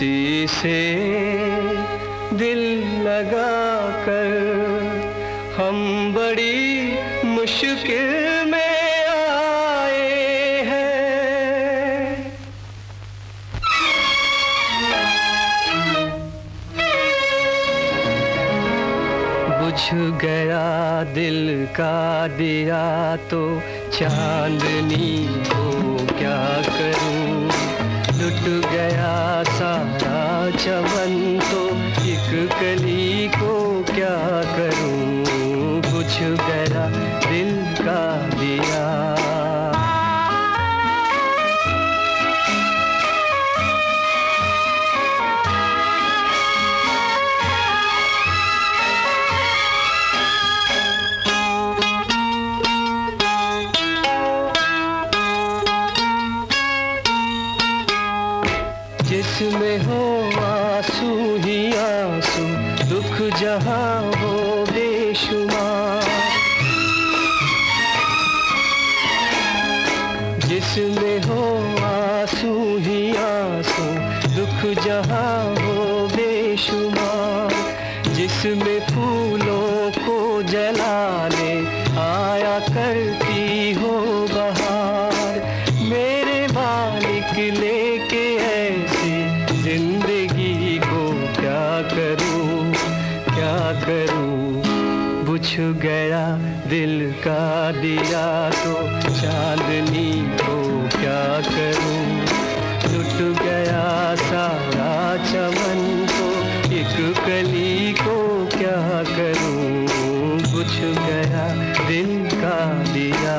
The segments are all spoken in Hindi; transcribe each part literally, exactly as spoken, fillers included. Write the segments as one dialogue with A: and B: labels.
A: किसी से दिल लगा कर हम बड़ी मुश्किल में आए हैं। बुझ गया दिल का दिया तो चांदनी को क्या करूं, लुट गया सारा चमन तो एक कली को क्या करूं, बुझ गया दिल का दिया। जिसमें हो आंसू ही आंसू, दुख जहां हो बेशुमार। जिसमें हो आंसू ही आंसू, दुख जहां हो बेशुमार। जिसमें फूलों को जलाने आया करती हो बहार। मेरे मालिक लेके जिंदगी को क्या करूं, क्या करूं, बुझ गया दिल का दिया तो चांदनी को क्या करूं, लुट गया सारा चमन तो एक कली को क्या करूं, बुझ गया दिल का दिया।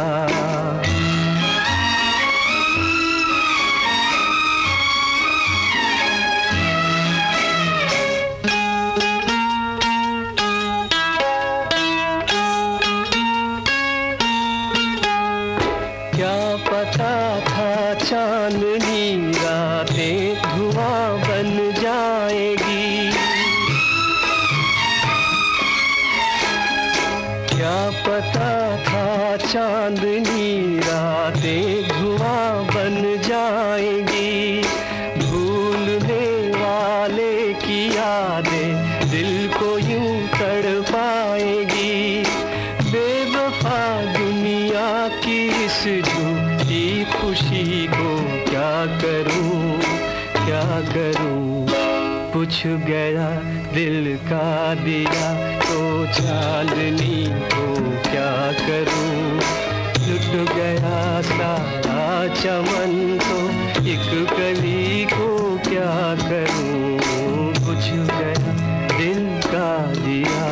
A: क्या पता था चांदनी रातें धुआं बन जाएगी। क्या पता था चांदनी रातें धुआं बन जाएगी। भूलने वाले की यादें दिल को यूं तड़पाएगी। बेवफा दुनिया की इस झूठी खुशी को क्या करूं, क्या करूं, बुझ गया दिल का दिया तो चांदनी को क्या करूं, लुट गया सारा चमन तो एक कली को क्या करूं, बुझ गया दिल का दिया।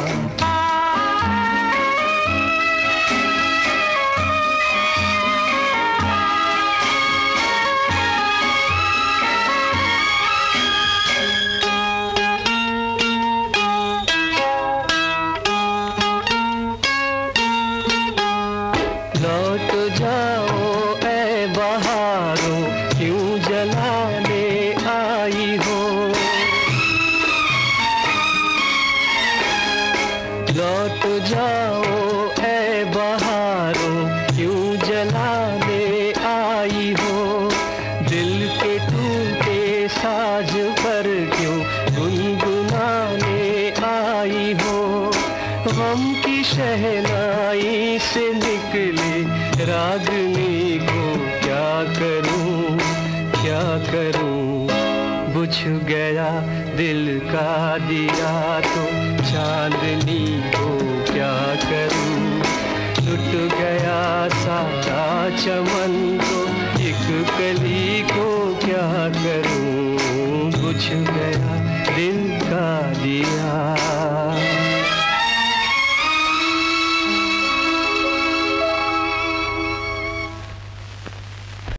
A: लौट जाओ ऐ बहारों, क्यों जलाने आई हो। लौट जाओ ऐ बहारों, क्यों जलाने आई हो। दिल के टूटे साज पर क्यों गुनगुनाने आई हो। गम की शहनाई से निकले रागनी को क्या करूं, क्या करूं, बुझ गया दिल का दिया तो चांदनी को क्या करूं, लुट गया सारा चमन तो एक कली को क्या करूं, बुझ गया दिल का दिया।